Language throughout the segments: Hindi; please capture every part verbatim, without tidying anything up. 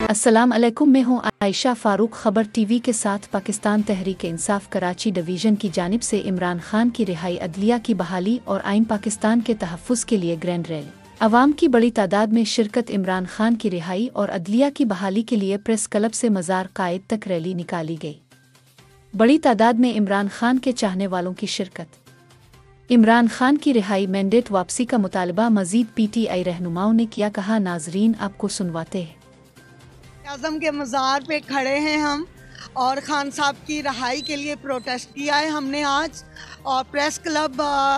अस्सलाम अलैकुम, मैं हूं आयशा फारूक। खबर टीवी के साथ पाकिस्तान तहरीक इंसाफ कराची डिवीज़न की जानिब से इमरान खान की रिहाई, अदलिया की बहाली और आइन पाकिस्तान के तहफ़्फ़ुज़ के लिए ग्रैंड रैली। अवाम की बड़ी तादाद में शिरकत। इमरान खान की रिहाई और अदलिया की बहाली के लिए प्रेस क्लब से मज़ार कायद तक रैली निकाली गई। बड़ी तादाद में इमरान खान के चाहने वालों की शिरकत। इमरान खान की रिहाई, मैंडेट वापसी का मुतालबा। मज़ीद पी टी आई रहनुमाओं ने किया कहा, नाजरीन आपको सुनवाते हैं। आज़म के मज़ार पे खड़े हैं हम और खान साहब की रहाई के लिए प्रोटेस्ट किया है हमने आज। और प्रेस क्लब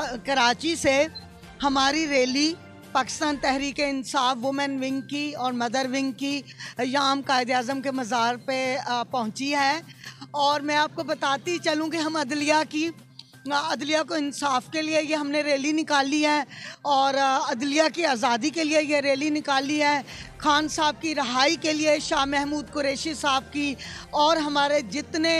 कराची से हमारी rally Pakistan Tehreek Insaf women wing की और मदर विंग की यहाँ कायद आज़म के मज़ार पे पहुँची है। और मैं आपको बताती चलूँ कि हम अदलिया की अदलिया को इंसाफ के लिए ये हमने रैली निकाली है और अदलिया की आज़ादी के लिए ये रैली निकाली है। खान साहब की रहाई के लिए, शाह महमूद कुरैशी साहब की और हमारे जितने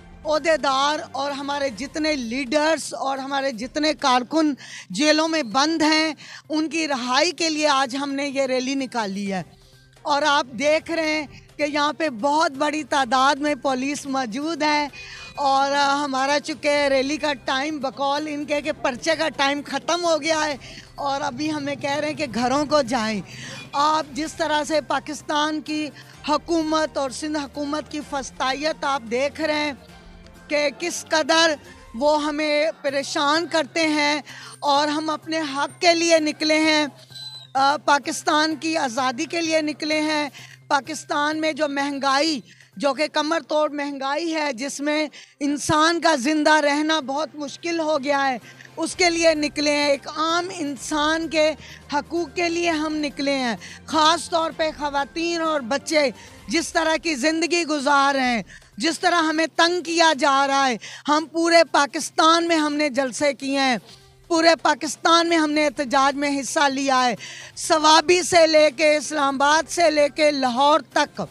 ओहदेदार और हमारे जितने लीडर्स और हमारे जितने कारकुन जेलों में बंद हैं, उनकी रहाई के लिए आज हमने ये रैली निकाली है। और आप देख रहे हैं कि यहाँ पे बहुत बड़ी तादाद में पुलिस मौजूद है। और हमारा चूँकि रैली का टाइम बकौल इनके के पर्चे का टाइम ख़त्म हो गया है और अभी हमें कह रहे हैं कि घरों को जाएं। आप जिस तरह से पाकिस्तान की हुकूमत और सिंध हुकूमत की फस्तायत आप देख रहे हैं कि किस कदर वो हमें परेशान करते हैं और हम अपने हक़ के लिए निकले हैं, आ, पाकिस्तान की आज़ादी के लिए निकले हैं। पाकिस्तान में जो महंगाई, जो कि कमर तोड़ महंगाई है, जिसमें इंसान का ज़िंदा रहना बहुत मुश्किल हो गया है, उसके लिए निकले हैं। एक आम इंसान के हकूक़ के लिए हम निकले हैं। ख़ास तौर पे ख़वातीन और बच्चे जिस तरह की ज़िंदगी गुजार रहे हैं, जिस तरह हमें तंग किया जा रहा है, हम पूरे पाकिस्तान में हमने जलसे किए हैं, पूरे पाकिस्तान में हमने एहतजाज में हिस्सा लिया है, सवाबी से लेके इस्लामाबाद से लेके लाहौर तक।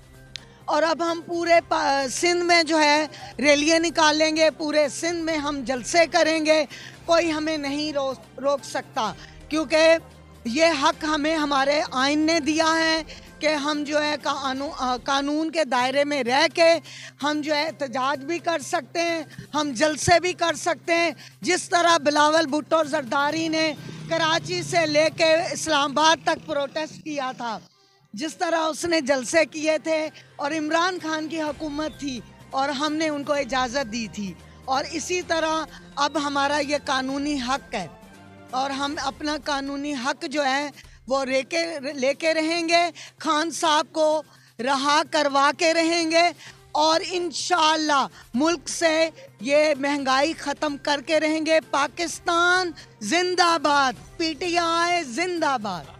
और अब हम पूरे सिंध में जो है रैलियाँ निकालेंगे, पूरे सिंध में हम जलसे करेंगे। कोई हमें नहीं रोक रोक सकता, क्योंकि ये हक़ हमें हमारे आइन ने दिया है कि हम जो है कानून कानून के दायरे में रह के हम जो है एहतजाज भी कर सकते हैं, हम जलसे भी कर सकते हैं। जिस तरह बिलावल भुट्टो जरदारी ने कराची से लेके इस्लामाबाद तक प्रोटेस्ट किया था, जिस तरह उसने जलसे किए थे और इमरान खान की हुकूमत थी और हमने उनको इजाज़त दी थी। और इसी तरह अब हमारा ये कानूनी हक़ है और हम अपना कानूनी हक़ जो है वो लेके लेके रहेंगे, खान साहब को रहा करवा के रहेंगे और इंशाअल्लाह मुल्क से ये महंगाई ख़त्म करके रहेंगे। पाकिस्तान जिंदाबाद, पी टी आई जिंदाबाद।